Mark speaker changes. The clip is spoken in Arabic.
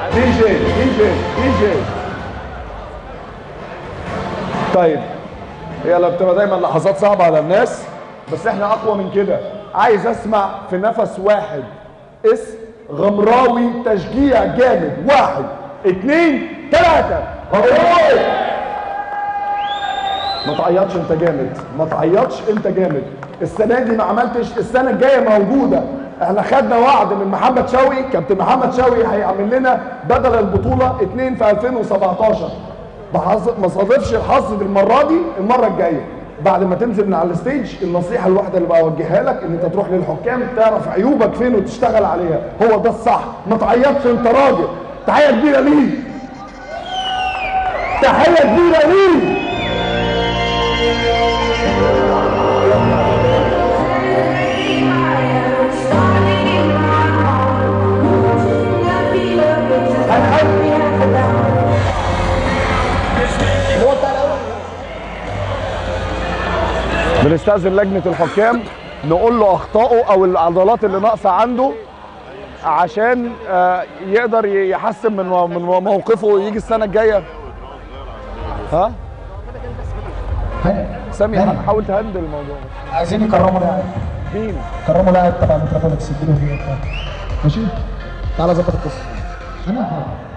Speaker 1: دي جي دي جي دي جي. طيب هي بتبقى دايما لحظات صعبه على الناس، بس احنا اقوى من كده. عايز اسمع في نفس واحد اسم غمراوي تشجيع جامد. 1 2 3. غمراوي. ما تعيطش انت جامد، ما تعيطش انت جامد. السنه دي ما عملتش، السنه الجايه موجوده. احنا خدنا وعد من محمد شوقي، كابتن محمد شوقي هيعمل لنا بدل البطوله 2 في 2017. ما صادفش الحظ دي المره دي. المره الجايه بعد ما تنزل من على الستيج، النصيحه الواحده اللي بوجهها لك ان انت تروح للحكام تعرف عيوبك فين وتشتغل عليها. هو ده الصح. ما تعيطش انت راجل. تحيه كبيره ليه، تحيه كبيره ليه. بنستأذن لجنة الحكام نقول له أخطائه أو العضلات اللي ناقصة عنده عشان يقدر يحسن من موقفه ويجي السنة الجاية. ها؟ سامي حاول تهندل الموضوع.
Speaker 2: عايزين يكرموا لاعب.
Speaker 1: مين؟
Speaker 2: كرموا لاعب تبع متروبوليس يديله فيه. ماشي؟ تعالى ظبط القصة. أنا